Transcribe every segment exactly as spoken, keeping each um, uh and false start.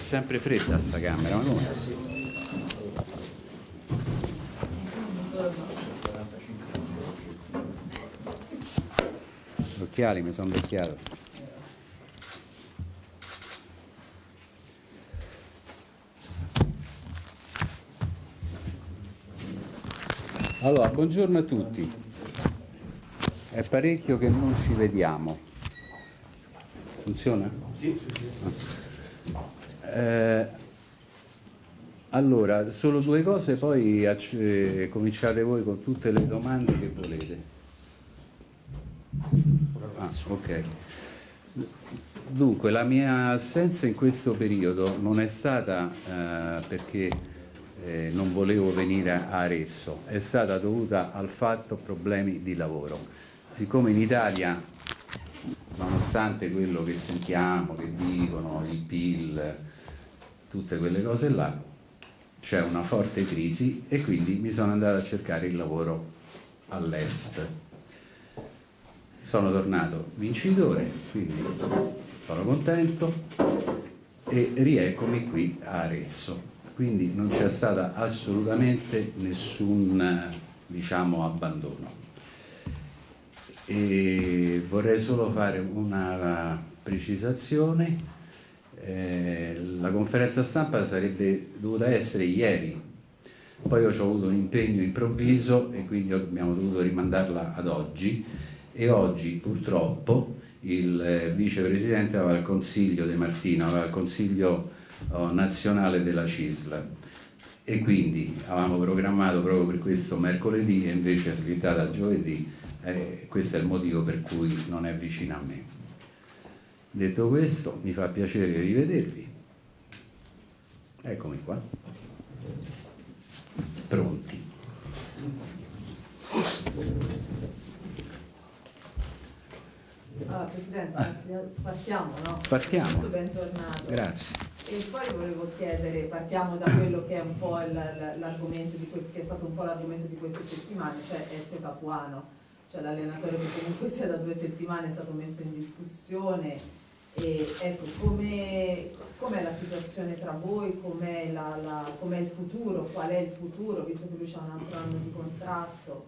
sempre fredda sta camera, ma come? Gli occhiali mi sono vecchiato. Allora, buongiorno a tutti. È parecchio che non ci vediamo. Funziona? Sì, sì, sì. Eh, allora, solo due cose, poi eh, cominciate voi con tutte le domande che volete. Ah, ok. Dunque, la mia assenza in questo periodo non è stata eh, perché eh, non volevo venire a Arezzo, è stata dovuta al fatto problemi di lavoro. Siccome in Italia, nonostante quello che sentiamo, che dicono, il P I L, tutte quelle cose là, c'è una forte crisi e quindi mi sono andato a cercare il lavoro all'est. Sono tornato vincitore, quindi sono contento e rieccomi qui a Arezzo. Quindi non c'è stata assolutamente nessun, diciamo, abbandono. E vorrei solo fare una precisazione. Eh, la conferenza stampa sarebbe dovuta essere ieri, poi ho avuto un impegno improvviso e quindi abbiamo dovuto rimandarla ad oggi, e oggi purtroppo il vicepresidente aveva il consiglio De Martino, aveva il consiglio oh, nazionale della C I S L, e quindi avevamo programmato proprio per questo mercoledì e invece è slittata a giovedì. Eh, questo è il motivo per cui non è vicino a me. Detto questo, mi fa piacere rivedervi. Eccomi qua. Pronti. Allora, Presidente, ah. partiamo, no? Partiamo. Bentornato. Grazie. E poi volevo chiedere, partiamo da quello che è un po' l'argomento di questo, che è stato un po' l'argomento di queste settimane, cioè Ezio Capuano. Cioè l'allenatore che comunque sia da due settimane è stato messo in discussione, e ecco, com'è com la situazione tra voi, com'è com il futuro, qual è il futuro, visto che lui ha un altro anno di contratto?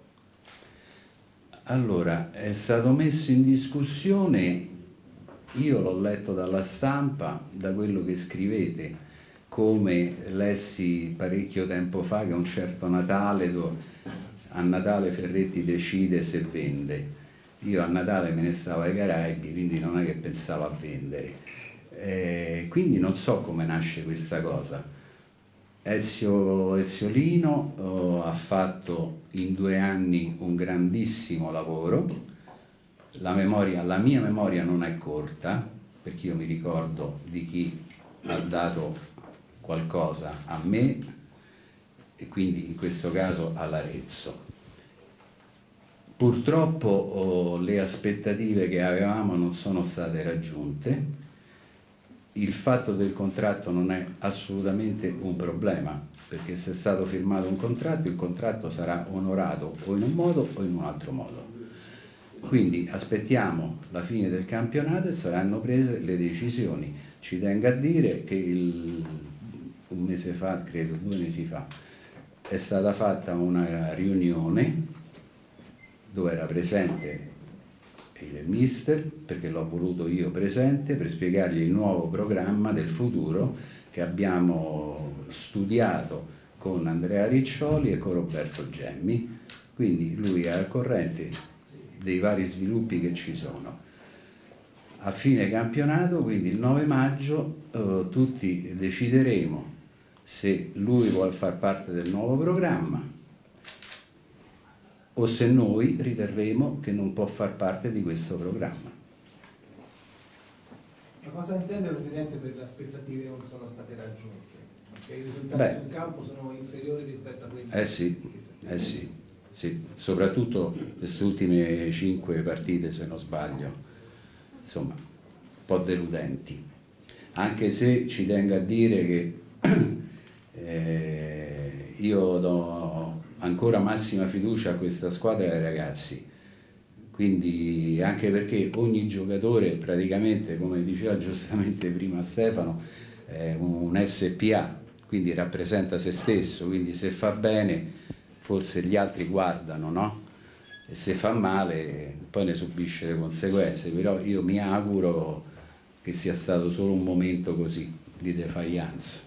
Allora, è stato messo in discussione, io l'ho letto dalla stampa, da quello che scrivete, come lessi parecchio tempo fa che un certo Natale dove a Natale Ferretti decide se vende. Io a Natale me ne stavo ai Caraibi, quindi non è che pensavo a vendere. Eh, quindi non so come nasce questa cosa. Ezio Eziolino oh, ha fatto in due anni un grandissimo lavoro. La memoria, la mia memoria non è corta, perché io mi ricordo di chi ha dato qualcosa a me, e quindi in questo caso all'Arezzo. Purtroppo oh, le aspettative che avevamo non sono state raggiunte. Il fatto del contratto non è assolutamente un problema, perché se è stato firmato un contratto, il contratto sarà onorato o in un modo o in un altro modo. Quindi aspettiamo la fine del campionato e saranno prese le decisioni. Ci tengo a dire che il, un mese fa, credo due mesi fa, è stata fatta una riunione dove era presente il mister, perché l'ho voluto io presente, per spiegargli il nuovo programma del futuro che abbiamo studiato con Andrea Riccioli e con Roberto Gemmi, quindi lui è al corrente dei vari sviluppi che ci sono. A fine campionato, quindi il nove maggio, eh, tutti decideremo se lui vuole far parte del nuovo programma o se noi riterremo che non può far parte di questo programma. Ma cosa intende, Presidente, per le aspettative che non sono state raggiunte? Che i risultati Beh, sul campo sono inferiori rispetto a quelli eh sì, eh sì, sì, soprattutto queste ultime cinque partite, se non sbaglio, insomma, un po' deludenti. Anche se ci tengo a dire che eh, io do ancora massima fiducia a questa squadra e ai ragazzi, quindi anche perché ogni giocatore praticamente, come diceva giustamente prima Stefano, è un S P A, quindi rappresenta se stesso, quindi se fa bene forse gli altri guardano, no? E se fa male poi ne subisce le conseguenze, però io mi auguro che sia stato solo un momento così di defiance.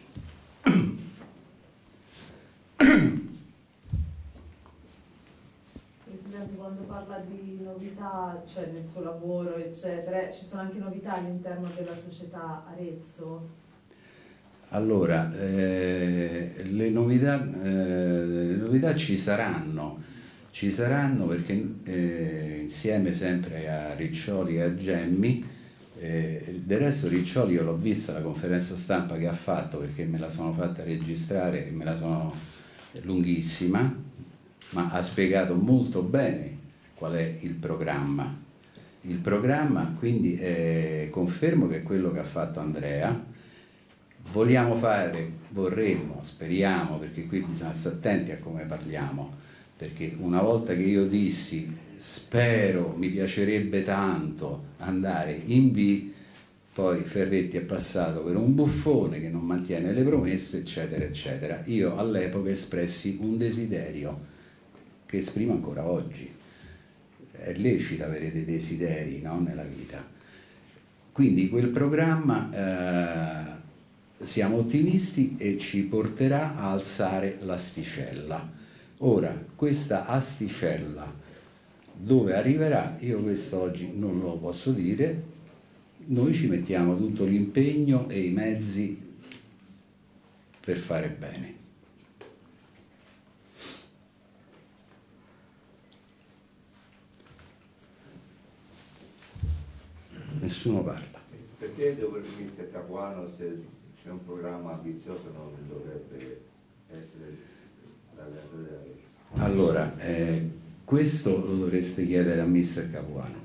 Presidente, quando parla di novità, cioè nel suo lavoro, eccetera, ci sono anche novità all'interno della società Arezzo? Allora, eh, le, novità, eh, le novità ci saranno, ci saranno perché eh, insieme sempre a Riccioli e a Gemmi, eh, del resto Riccioli io l'ho vista la conferenza stampa che ha fatto perché me la sono fatta registrare e me la sono lunghissima, ma ha spiegato molto bene qual è il programma. Il programma quindi eh, confermo che è quello che ha fatto Andrea. Vogliamo fare, vorremmo, speriamo, perché qui bisogna stare attenti a come parliamo, perché una volta che io dissi spero, mi piacerebbe tanto andare in B, poi Ferretti è passato per un buffone che non mantiene le promesse, eccetera, eccetera. Io all'epoca espressi un desiderio che esprimo ancora oggi. È lecito avere dei desideri, no, nella vita. Quindi quel programma... Eh, siamo ottimisti e ci porterà a alzare l'asticella. Ora, questa asticella dove arriverà, io questo oggi non lo posso dire, noi ci mettiamo tutto l'impegno e i mezzi per fare bene. Nessuno parla. Perché dovrebbe mister Capuano, se c'è un programma ambizioso, non dovrebbe essere l'allenatore della Roma? Allora, eh, questo lo dovreste chiedere a mister Capuano.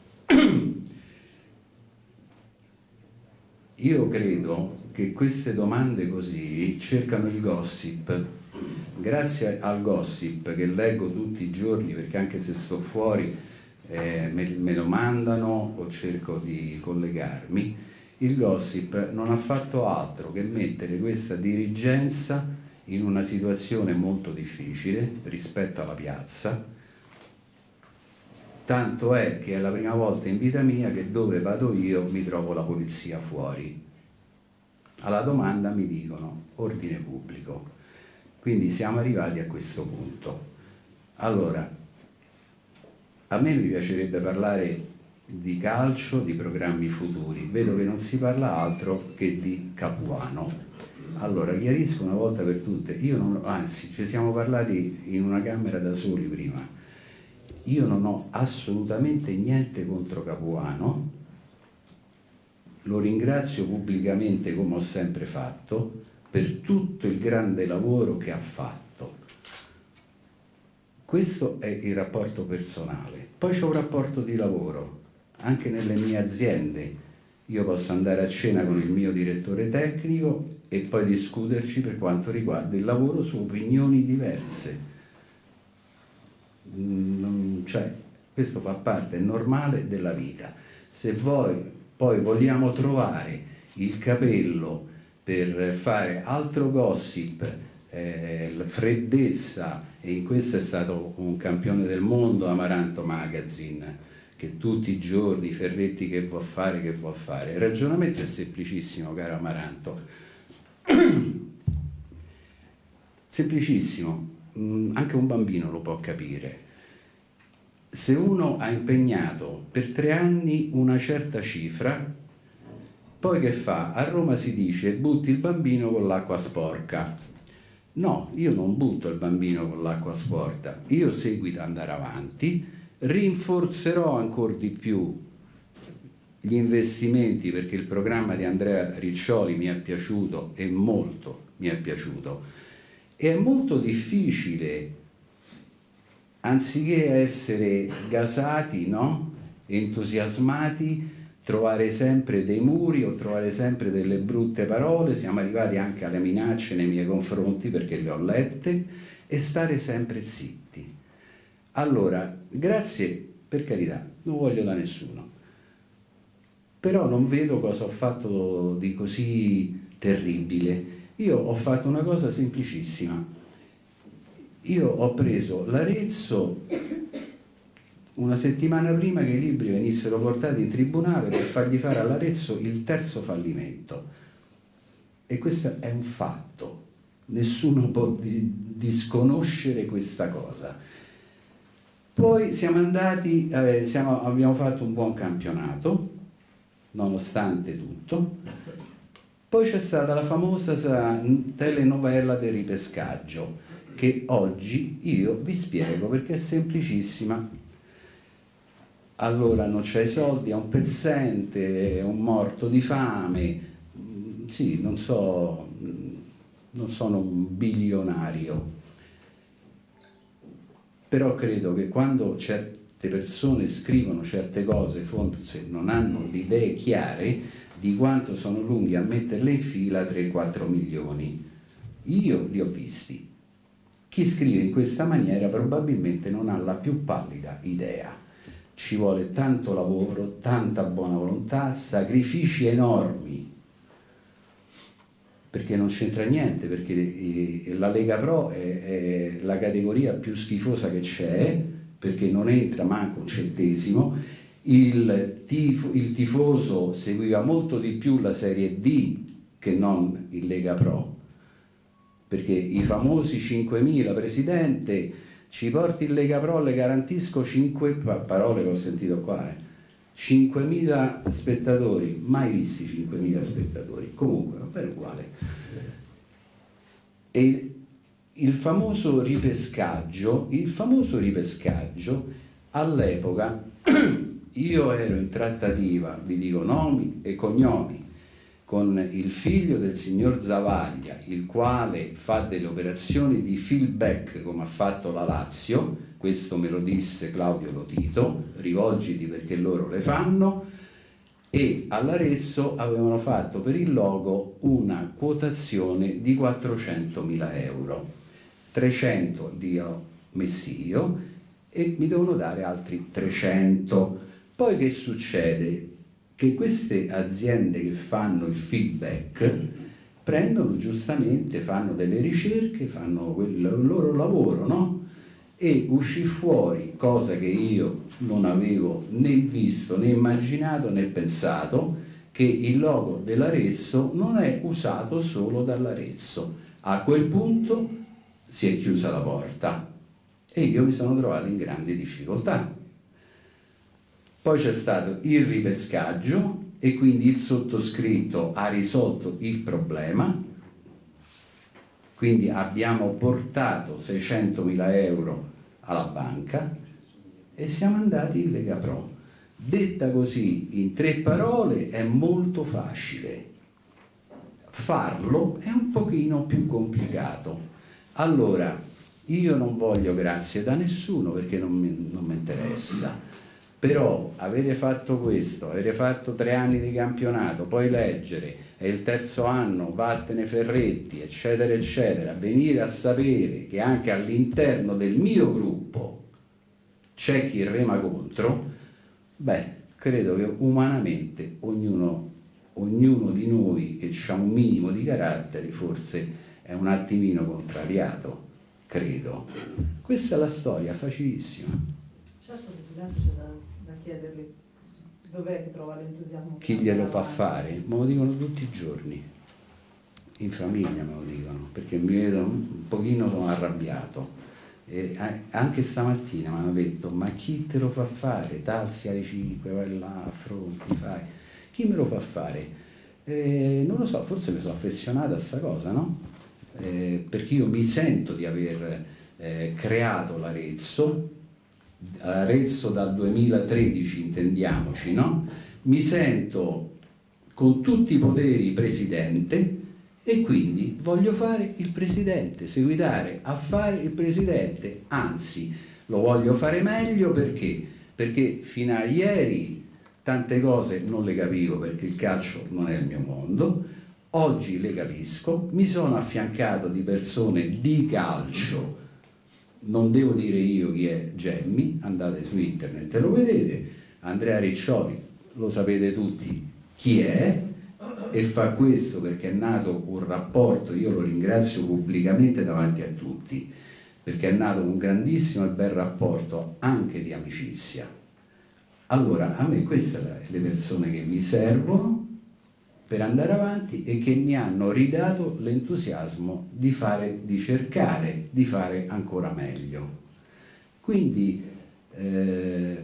Io credo che queste domande così cercano il gossip. Grazie al gossip che leggo tutti i giorni, perché anche se sto fuori eh, me, me lo mandano o cerco di collegarmi, il gossip non ha fatto altro che mettere questa dirigenza in una situazione molto difficile rispetto alla piazza, tanto è che è la prima volta in vita mia che dove vado io mi trovo la polizia fuori. Alla domanda mi dicono ordine pubblico. Quindi siamo arrivati a questo punto. Allora, a me mi piacerebbe parlare di calcio, di programmi futuri. Vedo che non si parla altro che di Capuano. Allora, chiarisco una volta per tutte, io non, anzi, ci siamo parlati in una camera da soli prima. Io non ho assolutamente niente contro Capuano, lo ringrazio pubblicamente come ho sempre fatto, per tutto il grande lavoro che ha fatto. Questo è il rapporto personale. Poi c'è un rapporto di lavoro. Anche nelle mie aziende io posso andare a cena con il mio direttore tecnico e poi discuterci per quanto riguarda il lavoro su opinioni diverse. Non, cioè, questo fa parte, è normale della vita. Se voi poi vogliamo trovare il capello per fare altro gossip, eh, freddezza, e in questo è stato un campione del mondo Amaranto Magazine, che tutti i giorni Ferretti che vuol fare, che vuol fare. Il ragionamento è semplicissimo, caro Amaranto. Semplicissimo, anche un bambino lo può capire. Se uno ha impegnato per tre anni una certa cifra, poi che fa? A Roma si dice butti il bambino con l'acqua sporca. No, io non butto il bambino con l'acqua sporca, io seguito ad andare avanti, rinforzerò ancora di più gli investimenti perché il programma di Andrea Riccioli mi è piaciuto e molto mi è piaciuto. E è molto difficile, anziché essere gasati, no? Entusiasmati, trovare sempre dei muri o trovare sempre delle brutte parole. Siamo arrivati anche alle minacce nei miei confronti perché le ho lette, e stare sempre zitti. Allora, grazie, per carità, non voglio da nessuno, però non vedo cosa ho fatto di così terribile. Io ho fatto una cosa semplicissima. Io ho preso l'Arezzo una settimana prima che i libri venissero portati in tribunale per fargli fare all'Arezzo il terzo fallimento. E questo è un fatto. Nessuno può disconoscere questa cosa. Poi siamo andati, eh, siamo, abbiamo fatto un buon campionato, nonostante tutto. Poi c'è stata la famosa telenovela del ripescaggio, che oggi io vi spiego perché è semplicissima. Allora non c'è i soldi, è un pezzente, è un morto di fame, sì, non so, non sono un bilionario, però credo che quando certe persone scrivono certe cose forse non hanno le idee chiare di quanto sono lunghi a metterle in fila tre quattro milioni. Io li ho visti. Chi scrive in questa maniera probabilmente non ha la più pallida idea. Ci vuole tanto lavoro, tanta buona volontà, sacrifici enormi, perché non c'entra niente, perché la Lega Pro è, è la categoria più schifosa che c'è, perché non entra manco un centesimo. Il, tifo, il tifoso seguiva molto di più la Serie D che non il Lega Pro, perché i famosi cinquemila, Presidente, ci porti il Lega Pro, le garantisco cinque parole che ho sentito qua, eh. cinquemila spettatori, mai visti cinquemila spettatori, comunque è uguale. E il, il famoso ripescaggio, il famoso ripescaggio all'epoca io ero in trattativa, vi dico nomi e cognomi, con il figlio del signor Zavaglia, il quale fa delle operazioni di feedback come ha fatto la Lazio, questo me lo disse Claudio Lotito, rivolgiti perché loro le fanno, e all'Arezzo avevano fatto per il logo una quotazione di quattrocentomila euro, trecento li ho messi io e mi devono dare altri trecento. Poi che succede? Che queste aziende che fanno il feedback prendono giustamente, fanno delle ricerche, fanno il loro lavoro, no? E uscì fuori, cosa che io non avevo né visto, né immaginato, né pensato, che il logo dell'Arezzo non è usato solo dall'Arezzo. A quel punto si è chiusa la porta e io mi sono trovato in grandi difficoltà. Poi c'è stato il ripescaggio e quindi il sottoscritto ha risolto il problema, quindi abbiamo portato seicentomila euro alla banca e siamo andati in Lega Pro. Detta così in tre parole è molto facile, farlo è un pochino più complicato. Allora, io non voglio grazie da nessuno perché non mi, non mi interessa. Però avete fatto questo, avete fatto tre anni di campionato, poi leggere, è il terzo anno, vattene Ferretti, eccetera, eccetera, venire a sapere che anche all'interno del mio gruppo c'è chi rema contro, beh, credo che umanamente ognuno, ognuno di noi che ha un minimo di carattere forse è un attimino contrariato, credo. Questa è la storia, facilissima. Certo, Presidente, c'è da, da chiederle dov'è che trova l'entusiasmo. Chi glielo fa fare? Me lo dicono tutti i giorni, in famiglia me lo dicono, perché mi vedono un pochino, sono arrabbiato. E anche stamattina mi hanno detto, ma chi te lo fa fare? Talsi alle cinque, vai là, affronti, fai. Chi me lo fa fare? Eh, non lo so, forse mi sono affezionato a sta cosa, no? Eh, perché io mi sento di aver eh, creato l'Arezzo, Arezzo dal duemilatredici, intendiamoci, no? Mi sento con tutti i poteri presidente e quindi voglio fare il presidente, seguitare a fare il presidente, anzi lo voglio fare meglio perché? Perché fino a ieri tante cose non le capivo perché il calcio non è il mio mondo, oggi le capisco, mi sono affiancato di persone di calcio. Non devo dire io chi è Gemmi, andate su internet e lo vedete, Andrea Riccioli, lo sapete tutti chi è, e fa questo perché è nato un rapporto, io lo ringrazio pubblicamente davanti a tutti, perché è nato un grandissimo e bel rapporto anche di amicizia. Allora, a me queste sono le persone che mi servono per andare avanti e che mi hanno ridato l'entusiasmo di fare, di cercare di fare ancora meglio. Quindi eh,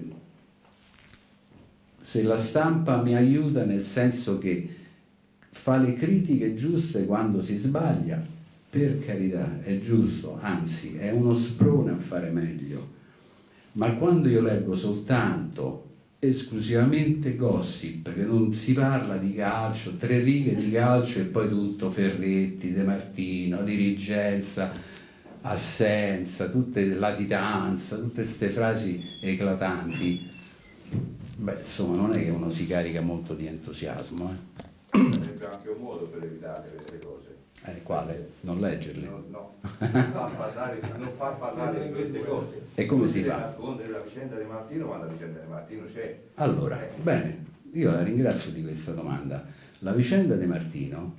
se la stampa mi aiuta nel senso che fa le critiche giuste quando si sbaglia, per carità, è giusto, anzi è uno sprone a fare meglio, ma quando io leggo soltanto esclusivamente gossip, che non si parla di calcio, tre righe di calcio e poi tutto Ferretti, De Martino, dirigenza, assenza, tutte latitanza, tutte queste frasi eclatanti, beh, insomma, non è che uno si carica molto di entusiasmo. Eh. Sarebbe anche un modo per evitare queste cose. Eh, quale? Non leggerle? No, no. non far parlare, non far parlare di queste cose. E come si si fa? nascondere la vicenda di Martino, ma la vicenda di Martino c'è. Allora, eh. bene, io la ringrazio di questa domanda. La vicenda di Martino,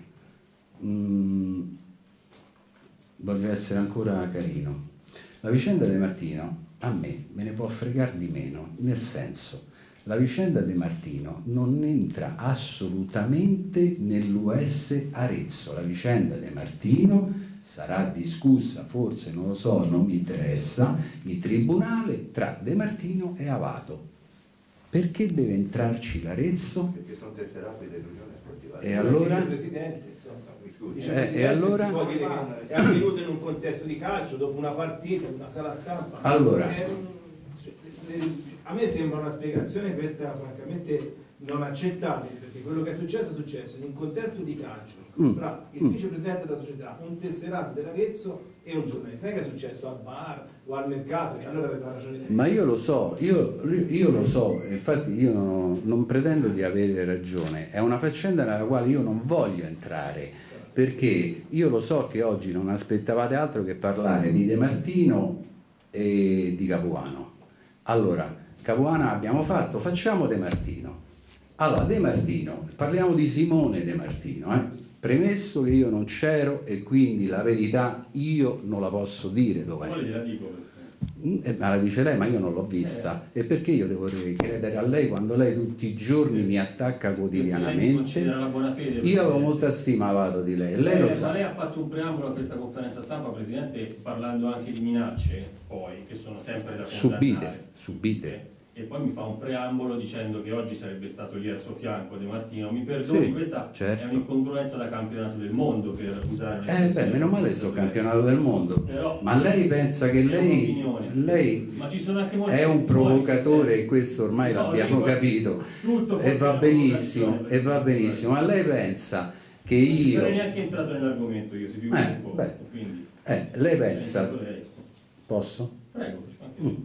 mh, voglio essere ancora carino, la vicenda di Martino a me me ne può fregare di meno, nel senso, la vicenda di Martino non entra assolutamente nell'U S Arezzo. La vicenda di Martino sarà discussa, forse, non lo so, non mi interessa, in tribunale tra De Martino e Avato. Perché deve entrarci l'Arezzo? Perché sono tesserati dell'Unione Sportiva. E allora? Il Presidente, insomma, mi scusi. Eh, Il Presidente e allora? si può dire che è avvenuto in un contesto di calcio, dopo una partita, in una sala stampa. Allora. È un- A me sembra una spiegazione questa francamente non accettabile, perché quello che è successo è successo in un contesto di calcio Mm. tra il Mm. vicepresidente della società, un tesserato dell'Arezzo e un giornalista. Non è che è successo al bar o al mercato, che allora aveva ragione lei. Ma io lo so, io, io lo so, infatti io non, non pretendo di avere ragione, è una faccenda nella quale io non voglio entrare, perché io lo so che oggi non aspettavate altro che parlare di De Martino e di Capuano. Allora, Capuano abbiamo fatto, facciamo De Martino. Allora, De Martino, parliamo di Simone De Martino, eh? Premesso che io non c'ero e quindi la verità io non la posso dire dov'è. Poi gliela dico, Presidente. Eh, ma la dice lei, ma io non l'ho vista. E perché io devo credere a lei quando lei tutti i giorni mi attacca Lei quotidianamente? considera la buona fede. Io avevo Presidente. molta stima, Avato, di lei, lei Eh, lo ma sa. lei ha fatto un preambolo a questa conferenza stampa, Presidente, parlando anche di minacce, poi, che sono sempre da condannare. Subite, subite. E poi mi fa un preambolo dicendo che oggi sarebbe stato lì al suo fianco De Martino. Mi perdoni, Sì, questa certo. è un'incongruenza da campionato del mondo, per usare Eh un'espressione beh, meno male molto sto breve. campionato del mondo. Però- Ma lei pensa che è lei, un'opinione. lei Ma ci sono anche molti è un testimoni, provocatore Presidente. e questo ormai No, l'abbiamo dico, capito. tutto E va fuori benissimo, provocazione, e va Presidente. benissimo. Ma lei pensa che Non io... sarei neanche entrato nell'argomento io, si figuri Eh, un po'. beh. Quindi, Eh, lei c'è pensa... entrato lei. Posso? Prego, anche Mm.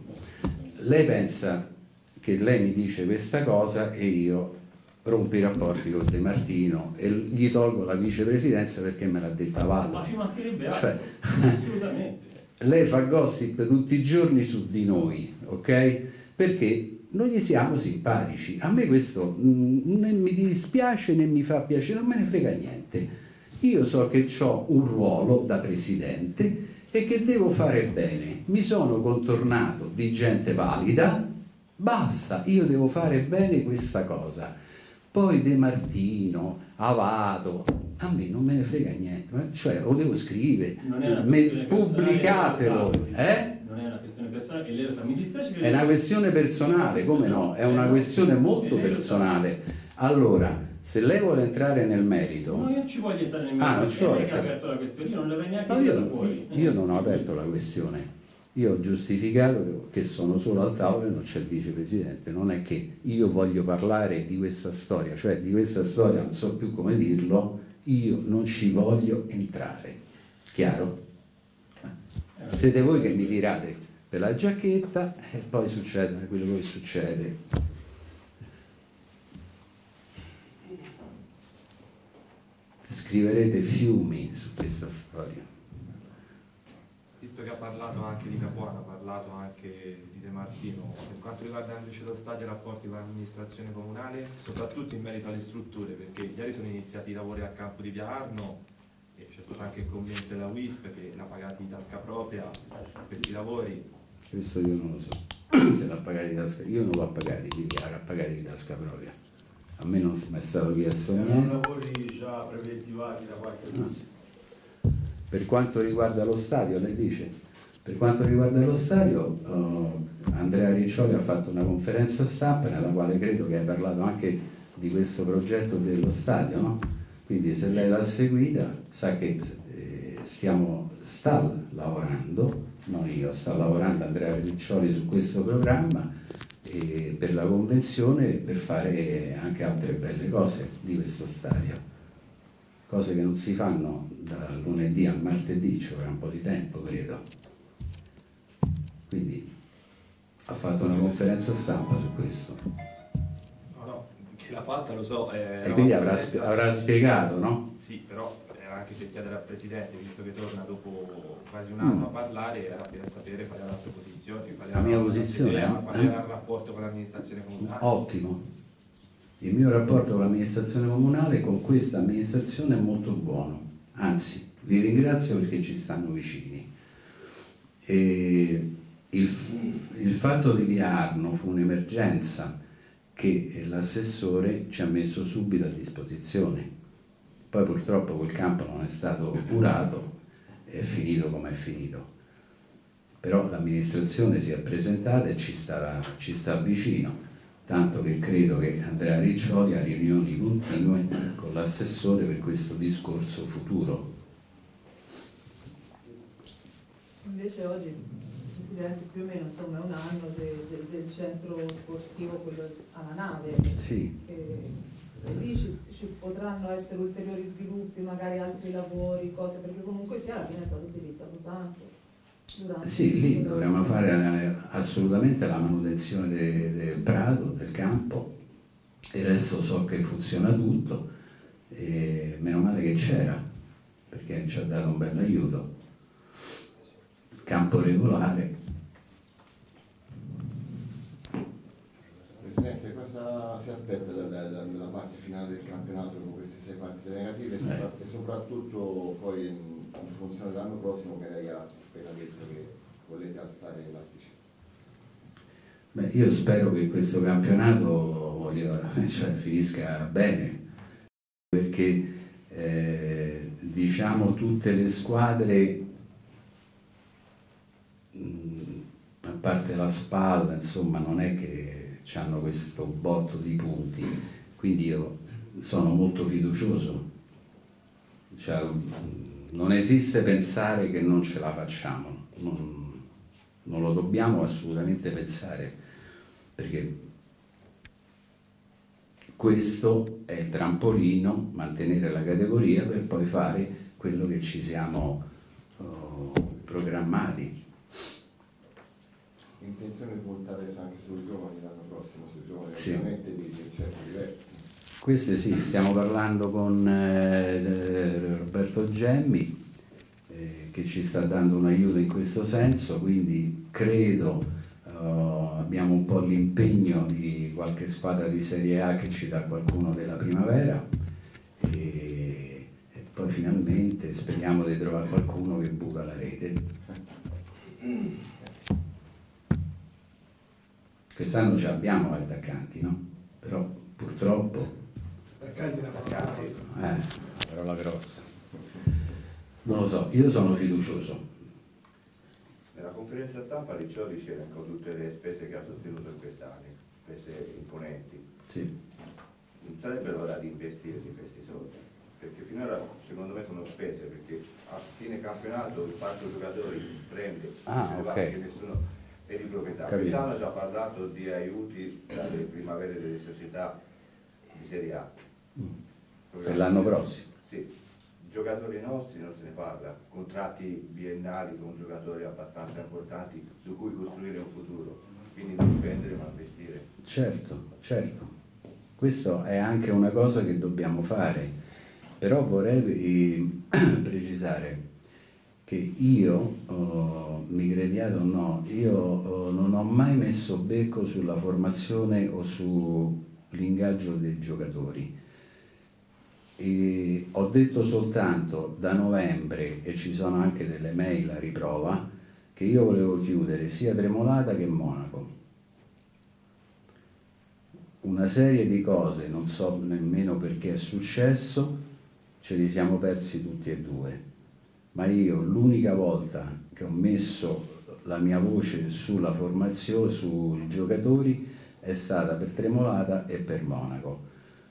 Lei pensa che lei mi dice questa cosa e io rompo i rapporti con De Martino e gli tolgo la vicepresidenza perché me l'ha detta Avato. Ma ci mancherebbe altro, Cioè, assolutamente. lei fa gossip tutti i giorni su di noi, ok? Perché non gli siamo simpatici. A me questo mh, né mi dispiace né mi fa piacere, non me ne frega niente. Io so che ho un ruolo da presidente e che devo fare bene. Mi sono contornato di gente valida, basta, io devo fare bene questa cosa. Poi De Martino, Avato, a me non me ne frega niente, ma cioè lo devo scrivere, Non è una me- questione personale, pubblicatelo, lei lo sa, eh? Non è una questione personale e lei lo sa, mi dispiace che È una questione personale, come no? È una questione molto personale. Allora, se lei vuole entrare nel merito... No, io non ci voglio entrare nel Ah, non merito, ci è lei vuole che ha entrare. aperto la questione, io non l'avrei neanche No, tirata io, fuori. io non ho aperto la questione, io ho giustificato che sono solo al tavolo e non c'è il vicepresidente, non è che io voglio parlare di questa storia, cioè di questa storia non so più come dirlo, io non ci voglio entrare, chiaro? Siete voi che mi tirate per la giacchetta e poi succede quello che succede. Scriverete fiumi su questa storia. visto che ha parlato anche di Capuano, ha parlato anche di De Martino, per quanto riguarda invece lo stadio e i rapporti con l'amministrazione comunale, soprattutto in merito alle strutture, perché ieri sono iniziati i lavori al campo di Via Arno e c'è stato anche il commento della W I S P che l'ha pagati di tasca propria questi lavori. Questo io non lo so, se l'ha pagati di tasca, io non l'ho pagati, quindi l'ha pagati di tasca propria. A me non mi è stato chiesto niente. Erano lavori già preventivati da qualche mese. Per quanto riguarda lo stadio, lei dice, per quanto riguarda lo stadio, eh, Andrea Riccioli ha fatto una conferenza stampa nella quale credo che hai parlato anche di questo progetto dello stadio, no? Quindi se lei l'ha seguita sa che eh, stiamo, sta lavorando, non io, sta lavorando Andrea Riccioli su questo programma e per la convenzione e per fare anche altre belle cose di questo stadio. Cose che non si fanno da lunedì al martedì, ci vorrà un po' di tempo, credo. Quindi ha fatto una conferenza stampa su questo. No, no, che l'ha fatta lo so. Eh, E quindi avrà, avrà spiegato, no? Sì, però era anche per chiedere al Presidente, visto che torna dopo quasi un anno Mm. a parlare, era per sapere qual era la sua posizione. Qual La era mia la posizione, idea, eh? qual era il rapporto con l'amministrazione comunale. Ottimo. Il mio rapporto con l'amministrazione comunale, con questa amministrazione, è molto buono. Anzi, vi ringrazio perché ci stanno vicini. E il, il fatto di Via Arno fu un'emergenza che l'assessore ci ha messo subito a disposizione. Poi purtroppo quel campo non è stato curato, è finito come è finito. Però l'amministrazione si è presentata e ci sta, ci sta vicino. Tanto che credo che Andrea Riccioli ha riunioni continue con l'assessore per questo discorso futuro. Invece oggi, Presidente, più o meno insomma, è un anno de, de, del centro sportivo, quello alla nave. Sì. E, e lì ci, ci potranno essere ulteriori sviluppi, magari altri lavori, cose, perché comunque sia alla fine è stato utilizzato tanto. Sì, lì dovremmo fare assolutamente la manutenzione de, del prato, del campo, e adesso so che funziona tutto, e meno male che c'era, perché ci ha dato un bel aiuto. Campo regolare. Presidente, cosa si aspetta dalla, dalla fase finale del campionato con queste sei partite negative e Eh. soprattutto poi in, in funzione dell'anno prossimo che lei ha appena detto che volete alzare l'asticella? Beh, io spero che questo campionato voglio, cioè, finisca bene, perché eh, diciamo tutte le squadre, mh, a parte la Spal, insomma, non è che hanno questo botto di punti, quindi io sono molto fiducioso. Cioè, non esiste pensare che non ce la facciamo, non, non lo dobbiamo assolutamente pensare, perché questo è il trampolino, mantenere la categoria per poi fare quello che ci siamo uh, programmati. Intenzione di puntare anche sui giovani l'anno prossimo, sui giovani, Sì. ovviamente di certi diversi. Queste sì, stiamo parlando con eh, Roberto Gemmi eh, che ci sta dando un aiuto in questo senso, quindi credo eh, abbiamo un po' l'impegno di qualche squadra di Serie A che ci dà qualcuno della primavera e, e poi finalmente speriamo di trovare qualcuno che buca la rete. Quest'anno ci abbiamo attaccanti, no? Però purtroppo Attaccanti da parlare. Eh, parola grossa. Non lo so, io sono fiducioso. Nella conferenza stampa Riccioli c'era con tutte le spese che ha sostenuto in questi anni, spese imponenti. Sì. Non sarebbe l'ora di investire di questi soldi, perché finora secondo me sono spese, perché a fine campionato il parco giocatori prende, Ah, se ne va, ok. perché nessuno è di proprietà. Capito. Quest'anno ha già parlato di aiuti dalle primavere delle società di Serie A. Per l'anno prossimo. Sì, giocatori nostri non se ne parla, contratti biennali con giocatori abbastanza importanti su cui costruire un futuro, quindi non spendere ma investire. Certo, certo. Questo è anche una cosa che dobbiamo fare, però vorrei eh, precisare che io, oh, mi crediate o no, io oh, non ho mai messo becco sulla formazione o sull'ingaggio dei giocatori. E ho detto soltanto da novembre, e ci sono anche delle mail a riprova, che io volevo chiudere sia Tremolata che Monaco. Una serie di cose, non so nemmeno perché è successo, ce li siamo persi tutti e due. Ma io l'unica volta che ho messo la mia voce sulla formazione, sui giocatori, è stata per Tremolata e per Monaco.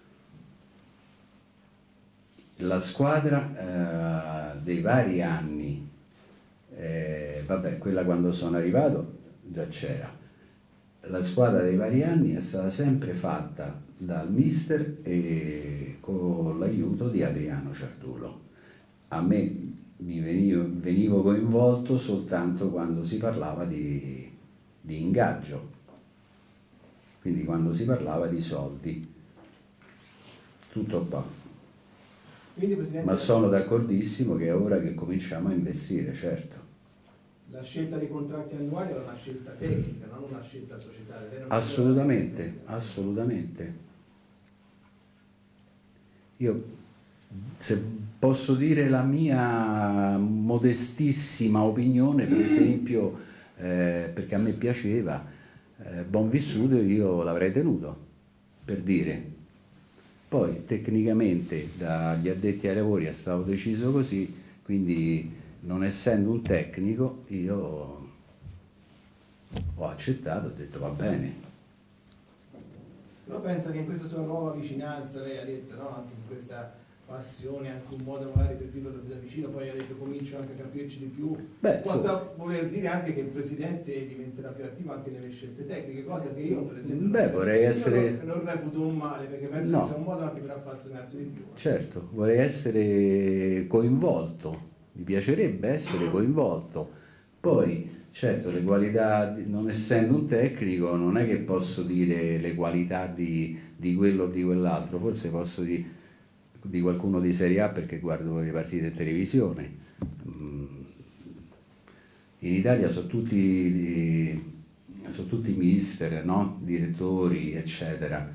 La squadra eh, dei vari anni, eh, vabbè, quella quando sono arrivato già c'era, la squadra dei vari anni è stata sempre fatta dal mister e con l'aiuto di Adriano Ciardulo. A me mi venivo, venivo coinvolto soltanto quando si parlava di, di ingaggio, quindi quando si parlava di soldi, tutto qua. Quindi, Presidente, ma sono d'accordissimo che è ora che cominciamo a investire, certo. la scelta dei contratti annuali era una scelta tecnica, non una scelta societaria. Lei non Assolutamente, poteva- assolutamente. Io, se posso dire la mia modestissima opinione, per esempio, eh, perché a me piaceva, eh, Bonvissuto io l'avrei tenuto, per dire. Poi tecnicamente dagli addetti ai lavori è stato deciso così, quindi non essendo un tecnico io ho accettato, ho detto va bene. Però pensa che in questa sua nuova vicinanza, lei ha detto, no? Anche su questa passione, anche un modo magari per viverlo da vicino, poi ha detto comincio anche a capirci di più. Beh, Cosa insomma, voler dire anche che il Presidente diventerà più attivo anche nelle scelte tecniche, cosa che io per esempio Beh, non, vorrei io essere- non, non reputo un male, perché penso No. che sia un modo anche per affazionarsi di più. certo, vorrei essere coinvolto, mi piacerebbe essere coinvolto. Poi, certo, le qualità, di- non essendo un tecnico, non è che posso dire le qualità di, di quello o di quell'altro, forse posso dire di qualcuno di Serie A perché guardo le partite in televisione. Mm. In Italia sono tutti, di- sono tutti mister, no? Direttori, eccetera.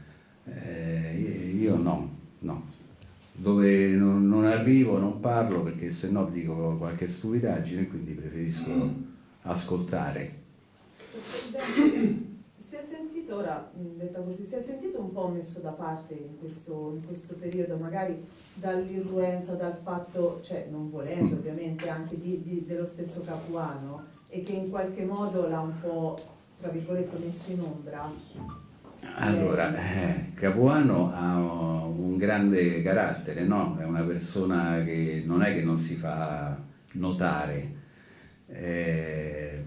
Eh, io no, no. Dove non, non arrivo non parlo perché se no dico qualche stupidaggine, quindi preferisco ascoltare. Presidente, si è sentito ora, mh, detta così, si è sentito un po' messo da parte in questo, in questo periodo, magari dall'irruenza, dal fatto, cioè non volendo ovviamente, anche di, di- dello stesso Capuano, e che in qualche modo l'ha un po', tra virgolette, messo in ombra? Allora, eh, Capuano ha un grande carattere, no? È una persona che non è che non si fa notare, eh,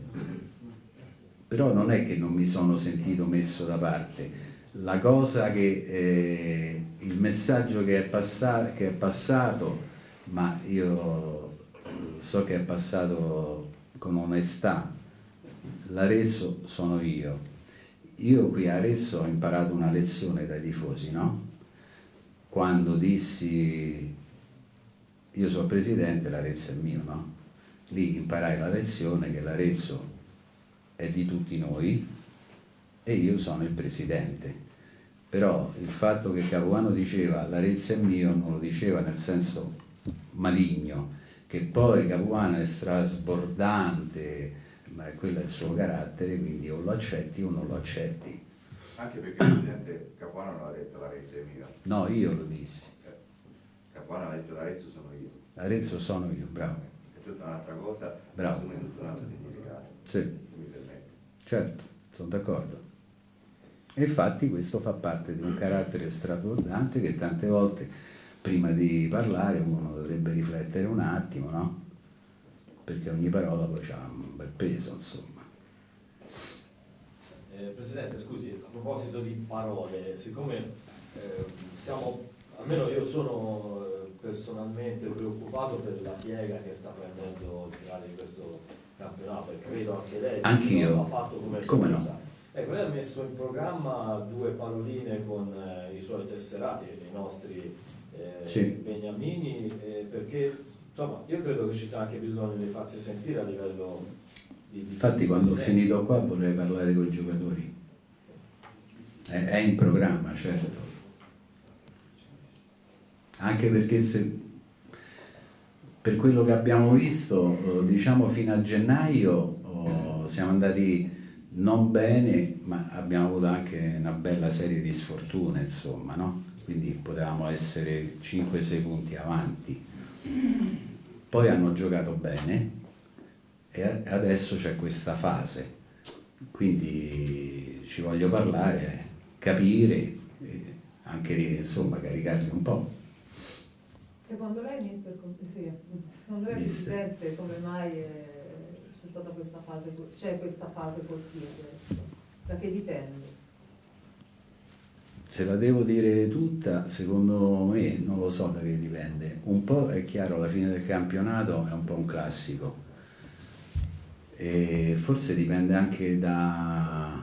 però non è che non mi sono sentito messo da parte. La cosa che, eh, il messaggio che è, passato, che è passato, ma io so che è passato con onestà, l'Arezzo sono io. Io qui a Arezzo ho imparato una lezione dai tifosi, no? Quando dissi io sono presidente, l'Arezzo è mio, no? Lì imparai la lezione che l'Arezzo è di tutti noi e io sono il presidente. Però il fatto che Capuano diceva l'Arezzo è mio non lo diceva nel senso maligno, che poi Capuano è strasbordante, ma quello è il suo carattere, quindi o lo accetti o non lo accetti. Anche perché il Presidente Capuano non ha detto l'Arezzo è mio. No, io lo dissi. Eh, Capuano ha detto l'Arezzo sono io. Arezzo sono io, bravo. È tutta un'altra cosa, Bravo. assume tutto un altro significato. Sì, Se mi permette. certo, sono d'accordo. E infatti questo fa parte di un carattere strabordante che tante volte prima di parlare uno dovrebbe riflettere un attimo, no? Perché ogni parola poi ha un bel peso, insomma. Eh, Presidente, scusi, a proposito di parole, siccome eh, siamo, almeno io sono eh, personalmente preoccupato per la piega che sta prendendo il finale di questo campionato e credo anche lei Anch'io. l'ha fatto come Come no? commissario. Ecco, lei ha messo in programma due paroline con eh, i suoi tesserati, i nostri eh, Sì. beniamini, eh, perché insomma, io credo che ci sia anche bisogno di farsi sentire a livello di... di Infatti di quando ho presidenza. finito qua vorrei parlare con i giocatori. È, è in programma, certo. Anche perché se, per quello che abbiamo visto, diciamo fino a gennaio oh, siamo andati non bene, ma abbiamo avuto anche una bella serie di sfortune, insomma, no? Quindi potevamo essere cinque sei punti avanti. Poi hanno giocato bene e adesso c'è questa fase, quindi ci voglio parlare, capire, anche insomma caricarli un po'. Secondo lei, mister, sì, secondo lei, Mister. Presidente, come mai è- c'è stata questa fase, c'è questa fase così adesso? Da che dipende? Se la devo dire tutta, secondo me, non lo so da che dipende. Un po' è chiaro, la fine del campionato è un po' un classico. E forse dipende anche da,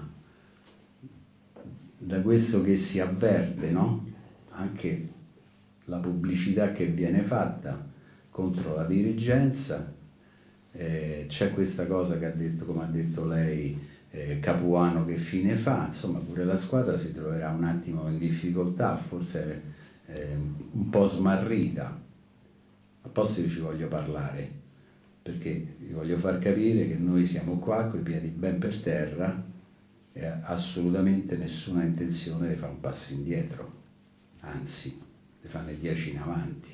da questo che si avverte, no? Anche la pubblicità che viene fatta contro la dirigenza. Eh, c'è questa cosa che ha detto, come ha detto lei, eh, Capuano che fine fa, insomma pure la squadra si troverà un attimo in difficoltà, forse eh, un po' smarrita. A posto io ci voglio parlare, perché vi voglio far capire che noi siamo qua coi piedi ben per terra e assolutamente nessuna intenzione di fare un passo indietro, anzi, di farne dieci in avanti.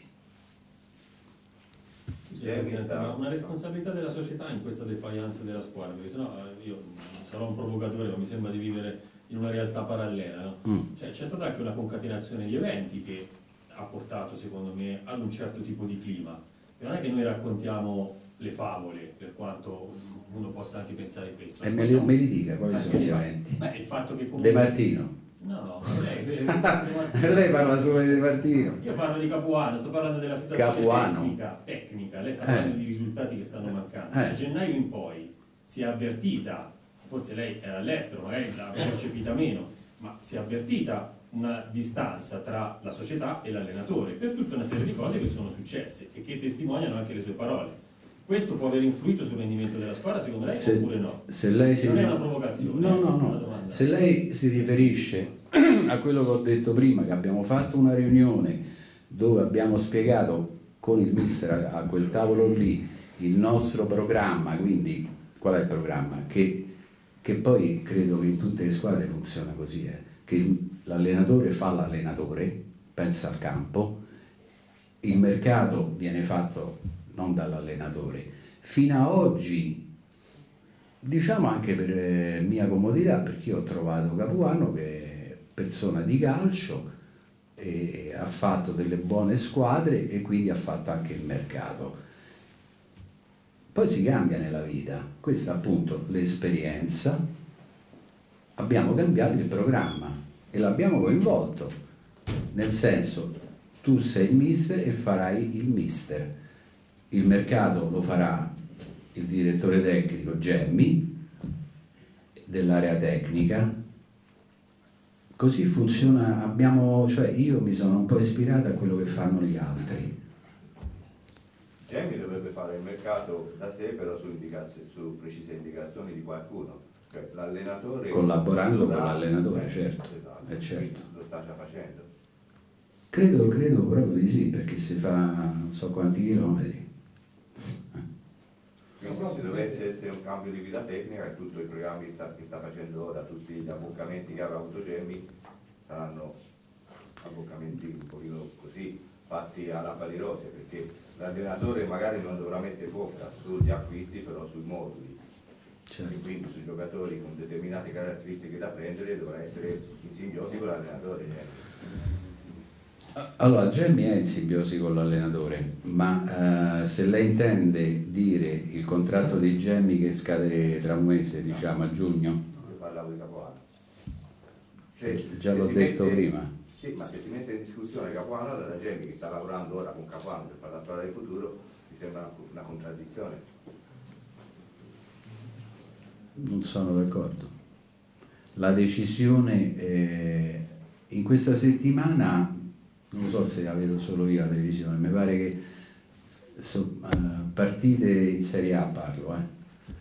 Presidente, ma una responsabilità della società in questa defiance della squadra, perché sennò eh, io sarò un provocatore, ma mi sembra di vivere in una realtà parallela, no? Mm. Cioè, c'è stata anche una concatenazione di eventi che ha portato, secondo me, ad un certo tipo di clima. E non è che noi raccontiamo le favole, per quanto uno possa anche pensare questo. E me li, me li dica quali Eh, sono gli che fa- eventi. Beh, il fatto che comunque... De Martino. No, lei, lei, lei, Lei parla solo di De Martino. io parlo di Capuano, sto parlando della situazione Capuano. tecnica, tecnica, lei sta Eh. parlando di risultati che stanno mancando. Eh. Da gennaio in poi si è avvertita, forse lei era all'estero, magari l'ha percepita meno, ma si è avvertita una distanza tra la società e l'allenatore per tutta una serie di cose che sono successe e che testimoniano anche le sue parole. Questo può aver influito sul rendimento della squadra, secondo lei, Se, oppure no? se lei si, Non è una provocazione, no, eh, no, questa è una no. domanda. Se lei si riferisce a quello che ho detto prima, che abbiamo fatto una riunione dove abbiamo spiegato con il mister a, a quel tavolo lì il nostro programma, quindi qual è il programma? Che, che poi credo che in tutte le squadre funziona così, eh, che l'allenatore fa l'allenatore, pensa al campo, il mercato viene fatto non dall'allenatore. Fino a oggi, diciamo anche per eh, mia comodità, perché io ho trovato Capuano che è persona di calcio e ha fatto delle buone squadre e quindi ha fatto anche il mercato. Poi si cambia nella vita, questa appunto l'esperienza, abbiamo cambiato il programma e l'abbiamo coinvolto, nel senso tu sei il mister e farai il mister. Il mercato lo farà il direttore tecnico Gemmi dell'area tecnica. Così funziona, abbiamo, cioè io mi sono un po' ispirata a quello che fanno gli altri. Gemmi dovrebbe fare il mercato da sé, però su, indicaz- su precise indicazioni di qualcuno. Cioè l'allenatore... Collaborando con dovrà- l'allenatore, eh, certo, esatto, eh, certo. lo sta già facendo. Credo, credo proprio di sì, perché si fa non so quanti chilometri. Quindi se dovesse essere un cambio di guida tecnica e tutti i programmi che sta, che sta facendo ora, tutti gli abboccamenti che avrà avuto Gemmi saranno abboccamenti un pochino così, fatti alla palla di rose, perché l'allenatore magari non dovrà mettere bocca sugli acquisti, però sui moduli. Certo. E quindi sui giocatori con determinate caratteristiche da prendere dovrà essere in simbiosi con l'allenatore. Allora, Gemmi è in simbiosi con l'allenatore, ma eh, se lei intende dire il contratto di Gemmi che scade tra un mese, diciamo a giugno, Io parlavo di Capuano. Se, già se l'ho si detto mette- prima. Sì, ma se si mette in discussione Capuano, allora Gemmi che sta lavorando ora con Capuano per fare la storia del futuro, mi sembra una, una contraddizione. Non sono d'accordo. La decisione eh, in questa settimana, non so se la vedo solo io la televisione, mi pare che so, uh, partite in Serie A parlo, eh.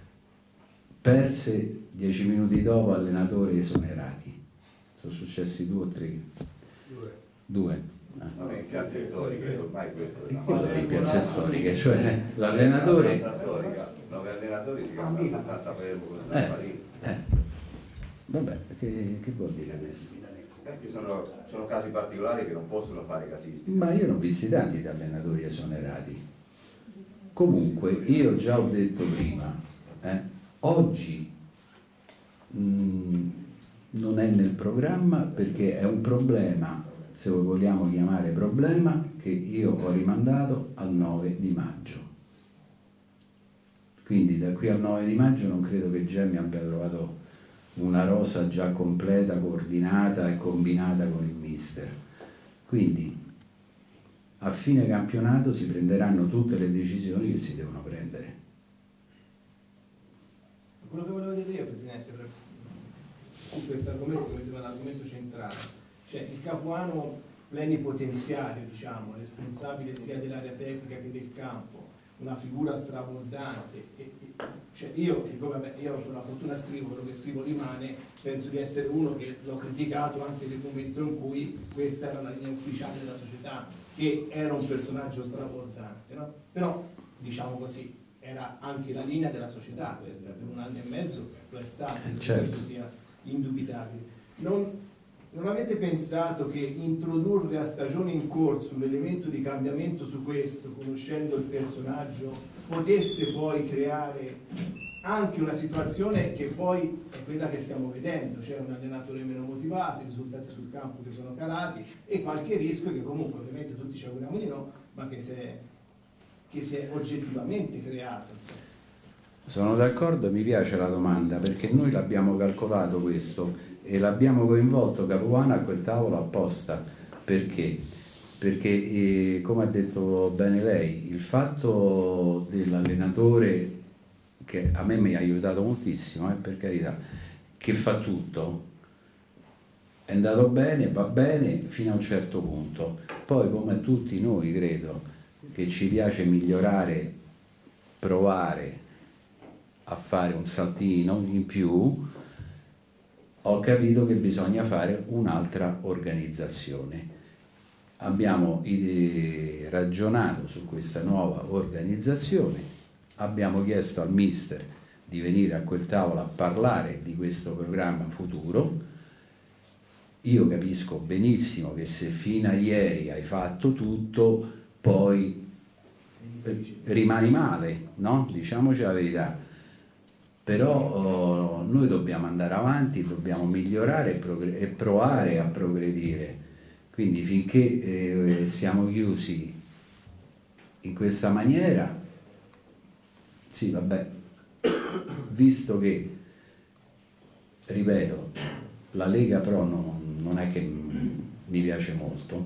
Perse dieci minuti dopo, allenatori esonerati. Sono successi due o tre? Due. Due. Ah. No, in piazze storiche ormai questo è una in piazze storiche, cioè l'allenatore... nove allenatori si chiamano settanta fermo con eh, eh. Vabbè, che, che vuol dire questo? Eh, sono, sono casi particolari che non possono fare casisti. Ma io ne ho visti tanti di allenatori esonerati. Comunque, io già ho detto prima, eh, oggi mh, non è nel programma perché è un problema, se lo vogliamo chiamare problema, che io ho rimandato al nove di maggio. Quindi da qui al nove di maggio non credo che Gemmi abbia trovato una rosa già completa, coordinata e combinata con il mister. Quindi a fine campionato si prenderanno tutte le decisioni che si devono prendere. Quello che volevo dire io, Presidente, per su questo argomento, che mi sembra un argomento centrale, cioè il capuano plenipotenziario, diciamo, responsabile sia dell'area tecnica che del campo, una figura strabordante, e, e, cioè io, siccome beh, io sulla fortuna scrivo, quello che scrivo rimane, penso di essere uno che l'ho criticato anche nel momento in cui questa era la linea ufficiale della società, che era un personaggio strabordante, no? Però, diciamo così, era anche la linea della società questa, per un anno e mezzo lo è stato, certo. Questo sia indubitabile. Non, non avete pensato che introdurre a stagione in corso un elemento di cambiamento su questo, conoscendo il personaggio, potesse poi creare anche una situazione che poi è quella che stiamo vedendo, cioè un allenatore meno motivato, i risultati sul campo che sono calati e qualche rischio che comunque ovviamente tutti ci auguriamo di no, ma che si è, che si è oggettivamente creato. Sono d'accordo, mi piace la domanda perché noi l'abbiamo calcolato questo e l'abbiamo coinvolto Capuano a quel tavolo apposta. Perché? Perché eh, come ha detto bene lei, il fatto dell'allenatore, che a me mi ha aiutato moltissimo, eh, per carità, che fa tutto, è andato bene, va bene fino a un certo punto. Poi come a tutti noi credo che ci piace migliorare, provare a fare un saltino in più, ho capito che bisogna fare un'altra organizzazione. Abbiamo ragionato su questa nuova organizzazione, abbiamo chiesto al mister di venire a quel tavolo a parlare di questo programma futuro. Io capisco benissimo che se fino a ieri hai fatto tutto, poi rimani male, no? Diciamoci la verità. Però oh, noi dobbiamo andare avanti, dobbiamo migliorare e, e provare a progredire. Quindi finché eh, siamo chiusi in questa maniera, sì vabbè, visto che, ripeto, la Lega Pro non, non è che mi piace molto,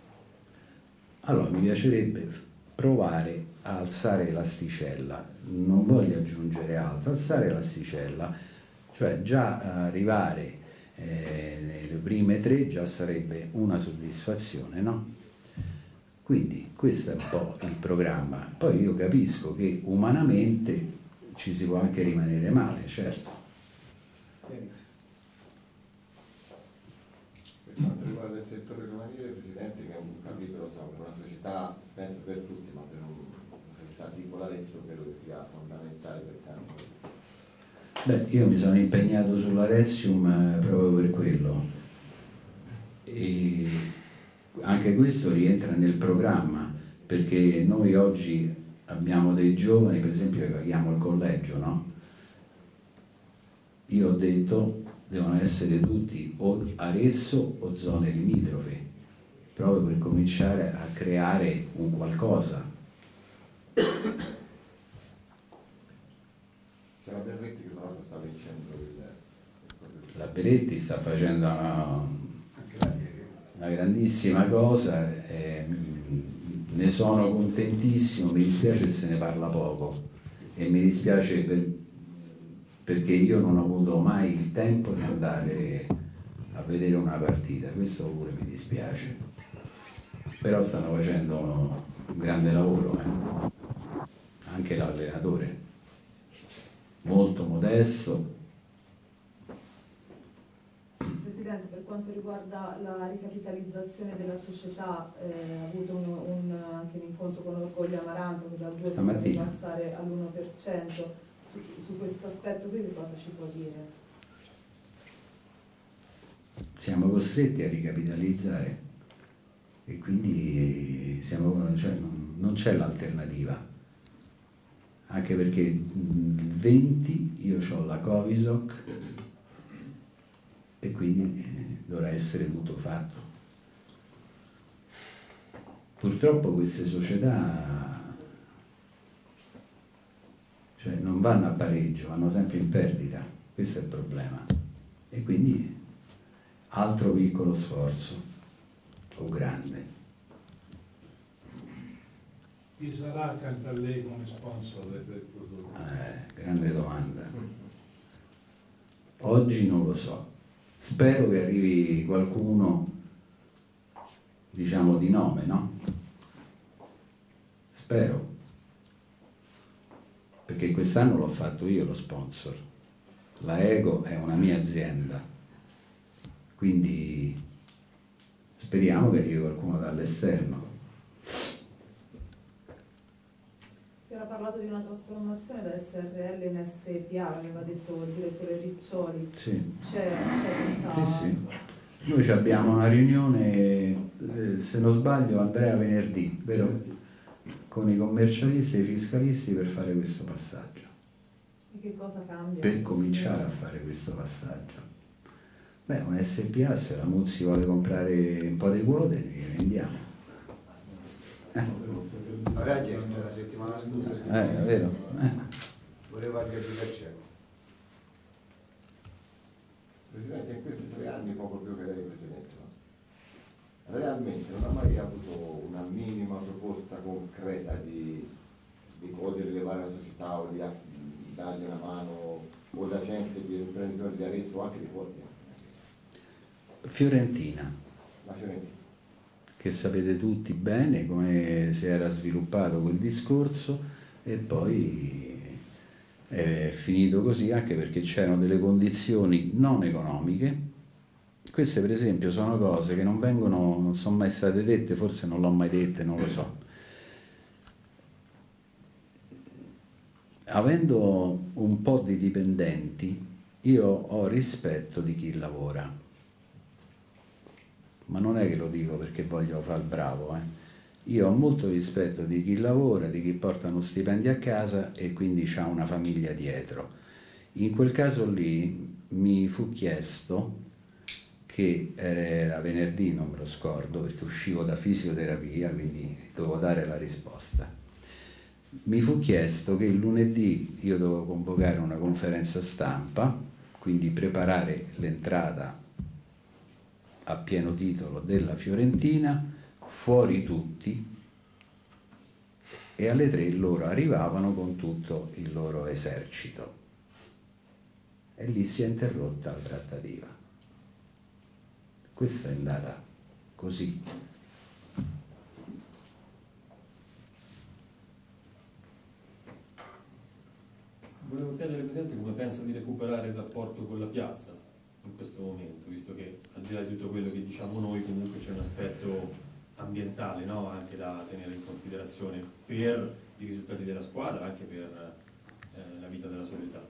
allora mi piacerebbe provare a alzare l'asticella, non voglio aggiungere altro, alzare l'asticella, cioè già arrivare eh, nelle prime tre già sarebbe una soddisfazione, no? Quindi questo è un po' il programma. Poi io capisco che umanamente ci si può anche rimanere male, certo. Per quanto riguarda il settore giovanile, Presidente, che è un capitolo, insomma, una società, penso per tutti, ma per una società di Colarezzo credo che sia fondamentale per tanti. Beh, io mi sono impegnato sull'Arezium eh, proprio per quello. E anche questo rientra nel programma, perché noi oggi abbiamo dei giovani, per esempio, che paghiamo il collegio, no? Io ho detto devono essere tutti o Arezzo o zone limitrofe, proprio per cominciare a creare un qualcosa. C'era Berretti che tra l'altro sta vincendo il... La Berretti sta facendo una, una grandissima cosa, eh, ne sono contentissimo, mi dispiace se ne parla poco e mi dispiace per, perché io non ho avuto mai il tempo di andare a vedere una partita, questo pure mi dispiace, però stanno facendo un grande lavoro. Eh. anche l'allenatore, molto modesto. Presidente, per quanto riguarda la ricapitalizzazione della società, eh, ha avuto un, un, anche un incontro con Orgoglio Amaranto che dal due per cento deve passare all'uno per cento. Su, su questo aspetto qui che cosa ci può dire? Siamo costretti a ricapitalizzare e quindi siamo, cioè, non, non c'è l'alternativa, anche perché il venti io ho la Covisoc e quindi dovrà essere tutto fatto. Purtroppo queste società, cioè, non vanno a pareggio, vanno sempre in perdita, questo è il problema. E quindi altro piccolo sforzo, o grande. Chi sarà accanto a lei come sponsor del prodotto? Eh, grande domanda. Oggi non lo so. Spero che arrivi qualcuno, diciamo, di nome, no? Spero. Perché quest'anno l'ho fatto io lo sponsor. La Ego è una mia azienda. Quindi speriamo che arrivi qualcuno dall'esterno. Si era parlato di una trasformazione da S R L in S P A, aveva detto il direttore Riccioli. Sì. C'è questa... Sì, sì. Noi abbiamo una riunione, eh, se non sbaglio, Andrea, venerdì, vero? Con i commercialisti e i fiscalisti per fare questo passaggio. E che cosa cambia? Per cominciare a fare questo passaggio. Beh, un S P A, se la Muzzi vuole comprare un po' di quote, ne vendiamo. Aveva chiesto la settimana scorsa. Eh, è vero. Eh. Voleva il cieco. Presidente, in questi tre anni, poco più che lei, Presidente, no? Realmente non ha mai avuto una minima proposta concreta di, di poter rilevare la società o di dargli una mano o da gente, di imprenditori di Arezzo o anche di fuori? Fiorentina. La Fiorentina. Che sapete tutti bene come si era sviluppato quel discorso e poi è finito così anche perché c'erano delle condizioni non economiche. Queste per esempio sono cose che non vengono, non sono mai state dette, forse non l'ho mai dette, non lo so. Avendo un po' di dipendenti, io ho rispetto di chi lavora. Ma non è che lo dico perché voglio fare il bravo, eh. Io ho molto rispetto di chi lavora, di chi porta uno stipendio a casa e quindi ha una famiglia dietro. In quel caso lì mi fu chiesto, che era venerdì, non me lo scordo, perché uscivo da fisioterapia, quindi dovevo dare la risposta. Mi fu chiesto che il lunedì io dovevo convocare una conferenza stampa, quindi preparare l'entrata a pieno titolo della Fiorentina, fuori tutti, e alle tre loro arrivavano con tutto il loro esercito. E lì si è interrotta la trattativa. Questa è andata così. Volevo chiedere, Presidente, come pensa di recuperare il rapporto con la piazza in questo momento, visto che al di là di tutto quello che diciamo noi comunque c'è un aspetto ambientale, no? Anche da tenere in considerazione per i risultati della squadra, anche per eh, la vita della società.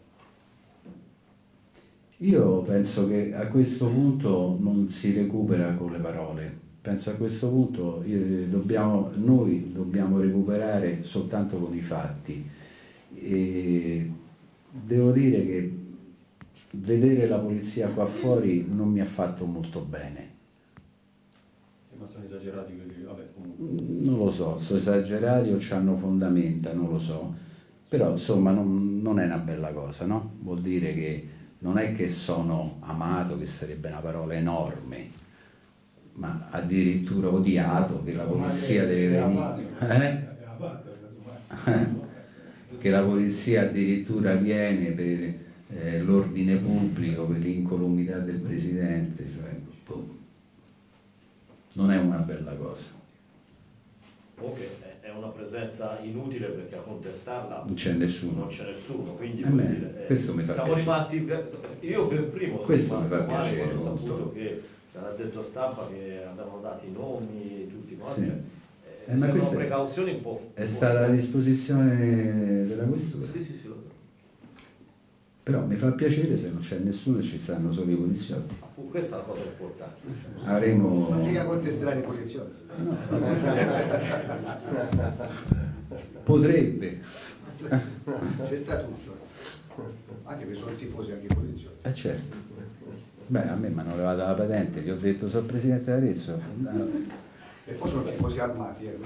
Io penso che a questo punto non si recupera con le parole, penso a questo punto io, dobbiamo, noi dobbiamo recuperare soltanto con i fatti. E devo dire che vedere la polizia qua fuori non mi ha fatto molto bene. Ma sono esagerati quelli, vabbè, comunque. Non lo so, sono esagerati o c'hanno fondamenta, non lo so. Però insomma non, non è una bella cosa, no? Vuol dire che non è che sono amato, che sarebbe una parola enorme, ma addirittura odiato, che la polizia deve venire. Eh? Che la polizia addirittura viene per eh, l'ordine pubblico, per l'incolumità del Presidente, cioè, boh. Non è una bella cosa. Comunque è una presenza inutile perché a contestarla non c'è nessuno. Non c'è nessuno, quindi A me, dire, eh, questo mi fa siamo piacere. rimasti, io per primo sono Questo mi rimasto fa male piacere quando ho molto. saputo che l'ha detto stampa che avevano dato i nomi tutti quanti. Sì. Eh, Eh, ma sono questa precauzioni un po'. è stata a disposizione della questura. Sì, sì, sì, lo so. Però mi fa piacere se non c'è nessuno e ci stanno solo i poliziotti. Questa è una cosa importante. Avremo... Non mica contesterà le posizioni. No. Potrebbe. C'è sta tutto. Anche per sono tifosi, anche i poliziotti. Eh certo. Beh, a me mi hanno levato la patente, gli ho detto sono presidente d'Arezzo. No. E poi sono tifosi armati. Eh.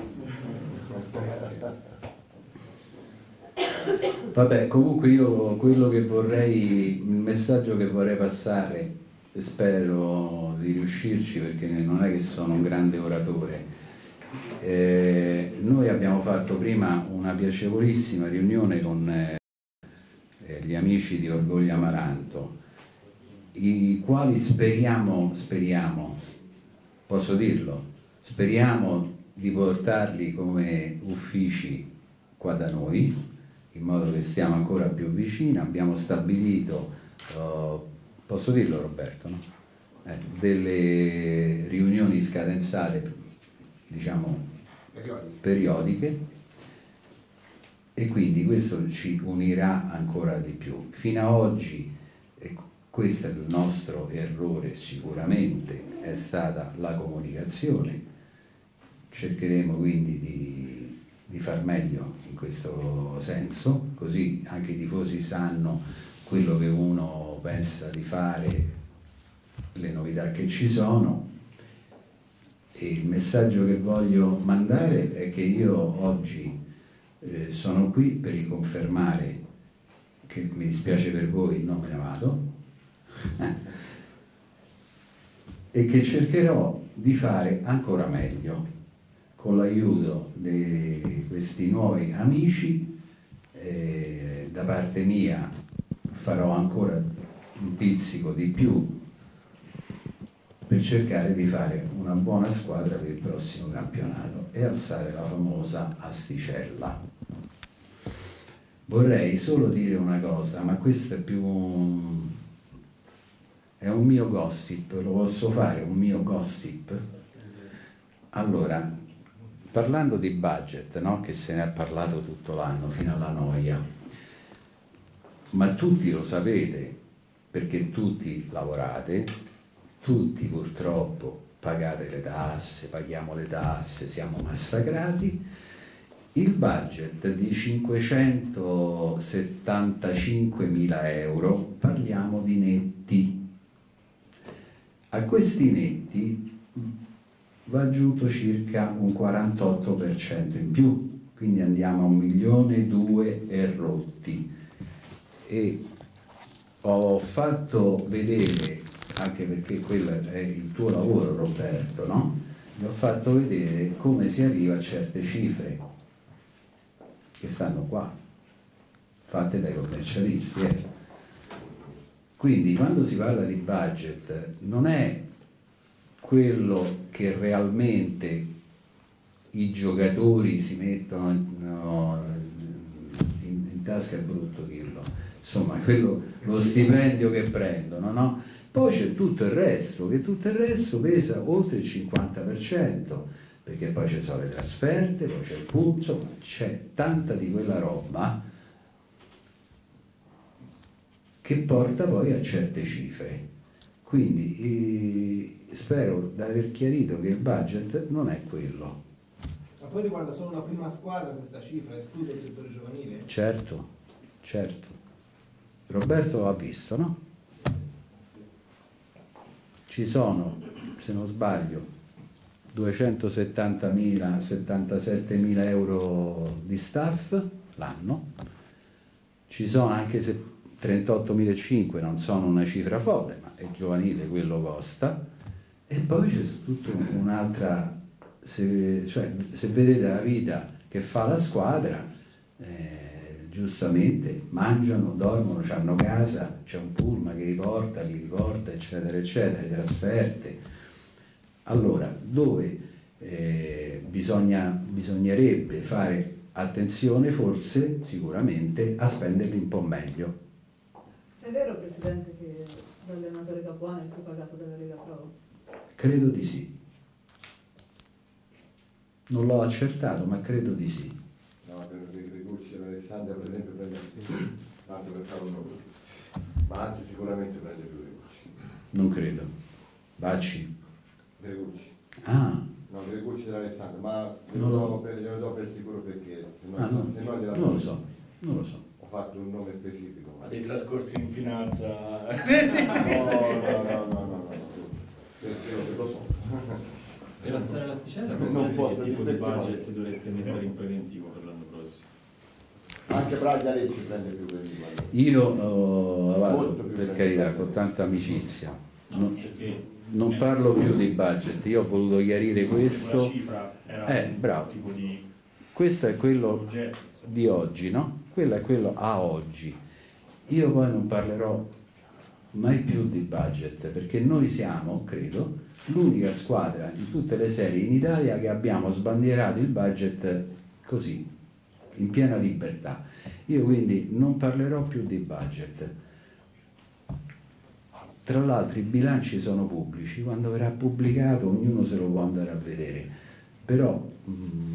Vabbè, comunque io quello che vorrei, il messaggio che vorrei passare, spero di riuscirci perché non è che sono un grande oratore. Eh, noi abbiamo fatto prima una piacevolissima riunione con eh, gli amici di Orgoglio Amaranto, i quali speriamo, speriamo, posso dirlo, speriamo di portarli come uffici qua da noi, in modo che stiamo ancora più vicini. Abbiamo stabilito, uh, posso dirlo Roberto, no? eh, delle riunioni scadenzate, diciamo, Periodiche. periodiche, e quindi questo ci unirà ancora di più. Fino ad oggi, e questo è il nostro errore sicuramente, è stata la comunicazione. Cercheremo quindi di, di far meglio in questo senso, così anche i tifosi sanno quello che uno pensa di fare, le novità che ci sono. E il messaggio che voglio mandare è che io oggi eh, sono qui per riconfermare che mi dispiace per voi, non me ne vado, e che cercherò di fare ancora meglio con l'aiuto di questi nuovi amici. Eh, da parte mia farò ancora un pizzico di più per cercare di fare una buona squadra per il prossimo campionato e alzare la famosa asticella. Vorrei solo dire una cosa, ma questo è più un, è un mio gossip, lo posso fare, un mio gossip? Allora, parlando di budget, no? Che se ne è parlato tutto l'anno fino alla noia, ma tutti lo sapete perché tutti lavorate, tutti purtroppo pagate le tasse, paghiamo le tasse, siamo massacrati. Il budget di cinquecentosettantacinquemila euro, parliamo di netti. A questi netti va aggiunto circa un quarantotto per cento in più, quindi andiamo a un milione e due e rotti. E ho fatto vedere, anche perché quello è il tuo lavoro Roberto, no? Vi ho fatto vedere come si arriva a certe cifre che stanno qua, fatte dai commercialisti. Eh. Quindi quando si parla di budget non è quello che realmente i giocatori si mettono no, in, in tasca, è brutto dirlo, insomma quello, lo stipendio che prendono, no? Poi c'è tutto il resto, che tutto il resto pesa oltre il cinquanta per cento, perché poi ci sono le trasferte, poi c'è il puzzo, c'è tanta di quella roba che porta poi a certe cifre. Quindi eh, spero di aver chiarito che il budget non è quello. Ma poi riguarda solo la prima squadra questa cifra, esclude il settore giovanile? Certo, certo. Roberto lo ha visto, no? Ci sono, se non sbaglio, duecentosettantamila, settantasettemila euro di staff l'anno, ci sono anche se trentottomilacinquecento, non sono una cifra folle, ma è giovanile, quello costa, e poi c'è tutta un'altra, se, cioè, se vedete la vita che fa la squadra, eh, giustamente mangiano, dormono, hanno casa, c'è un pullman che li porta, li riporta, eccetera, eccetera, le trasferte. Allora, dove eh, bisogna bisognerebbe fare attenzione forse, sicuramente, a spenderli un po' meglio. È vero, Presidente, che l'allenatore Capuano è più pagato della Lega Pro? Credo di sì. Non l'ho accertato, ma credo di sì. No, per Gregucci e Alessandria per esempio prende tanto per fare un nome. Ma anzi sicuramente prende più Gregucci. Non credo. Bacci? Gregucci. Ah, No, Gregucci e Alessandria, ma Non lo- glielo do per, glielo do per sicuro perché se no, ah no, se no gliela non lo so, non lo so. ho fatto un nome specifico. Ha dei trascorsi in finanza. No, no, no, no, no, no, perché lo so. Per alzare l'asticella, Non non posso che tipo dire di perché budget dovreste mettere in preventivo per l'anno prossimo? Anche Braglia Lecce prende più per lì. guarda. Io, oh, vado, Molto più per bello. carità, con tanta amicizia, No, non, perché non parlo più di budget, io ho voluto chiarire quella questo. cifra era Eh, un bravo. tipo di Questo è quello progetto. di oggi, no? Quello è quello a oggi. Io poi non parlerò mai più di budget, perché noi siamo, credo, l'unica squadra in tutte le serie in Italia che abbiamo sbandierato il budget così, in piena libertà. Io quindi non parlerò più di budget. Tra l'altro i bilanci sono pubblici, quando verrà pubblicato ognuno se lo può andare a vedere, però mm,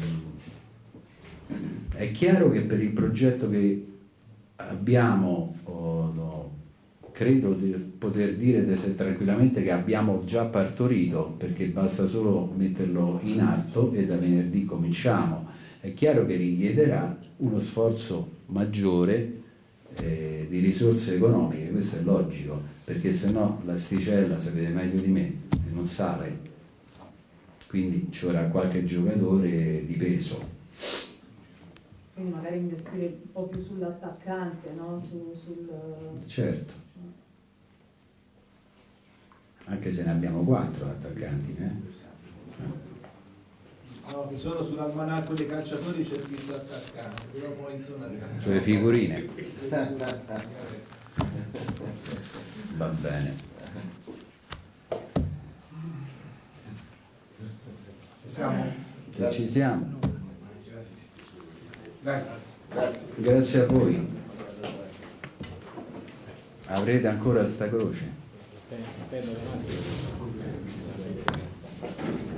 è chiaro che per il progetto che abbiamo, oh, no, credo di poter dire tranquillamente che abbiamo già partorito, perché basta solo metterlo in atto e da venerdì cominciamo. È chiaro che richiederà uno sforzo maggiore eh, di risorse economiche, questo è logico, perché se no l'asticella, sapete meglio di me, non sale, quindi ci vorrà qualche giocatore di peso. Quindi magari investire un po' più sull'attaccante, no? Su, sul... Certo, anche se ne abbiamo quattro attaccanti, eh? No, che sono sull'almanacco dei calciatori c'è scritto attaccante, però poi insomma... Sulle figurine. Va bene. Ci siamo? Se ci siamo. Grazie. Grazie a voi. Avrete ancora sta croce? Aspetta un attimo.